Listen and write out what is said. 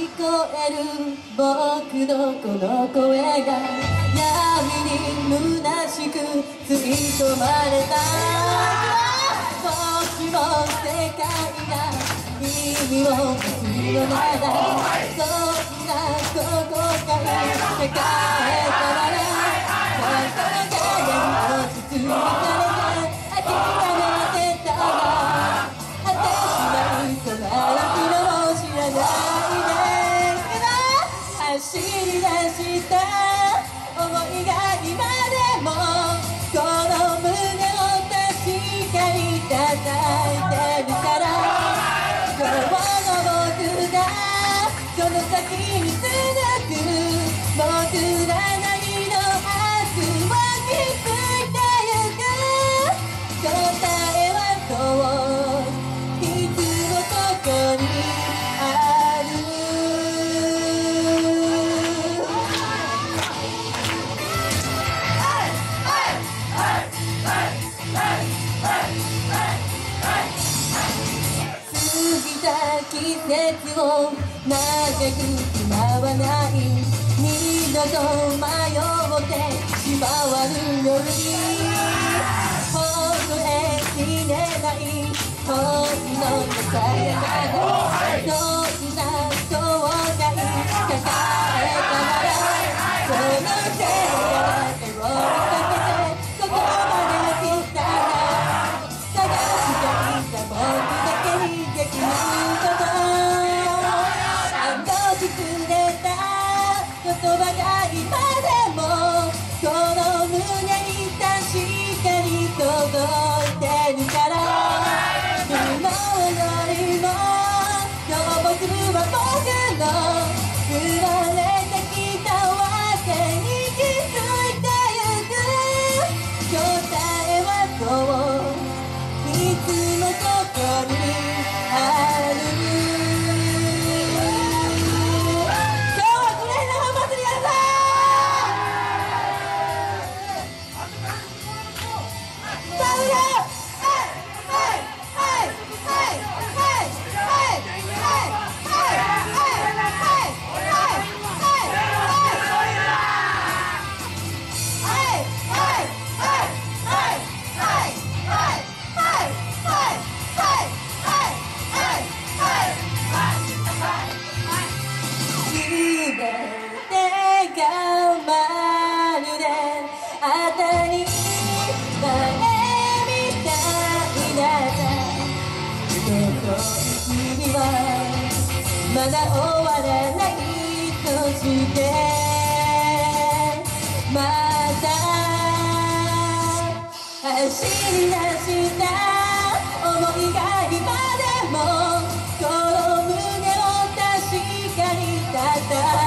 聞こえる僕のこの声が闇に虚しく吸い込まれた。もしも世界が意味を持つのならそんなどこかに抱えたまま心が落ち着いた走り出した想いが今でもこの胸を確かに叩いてるから今日の僕がその先に続く僕らなりの明日を築いてゆく答えはそういつもここにある。季節を長く暇はない二度と迷ってしまわぬようにほどえきれない恋のさやかでどんな後悔抱えたならその手が手をかけてここまで来たら探していた僕だけにできる言葉が今でもこの胸に確かに届いてるから昨日よりも今日僕は僕の生まれてきたわけに気づいてゆく答えはそういつもここにある。君はまだ終わらないとしてまた走り出した想いが今でもこの胸を確かに叩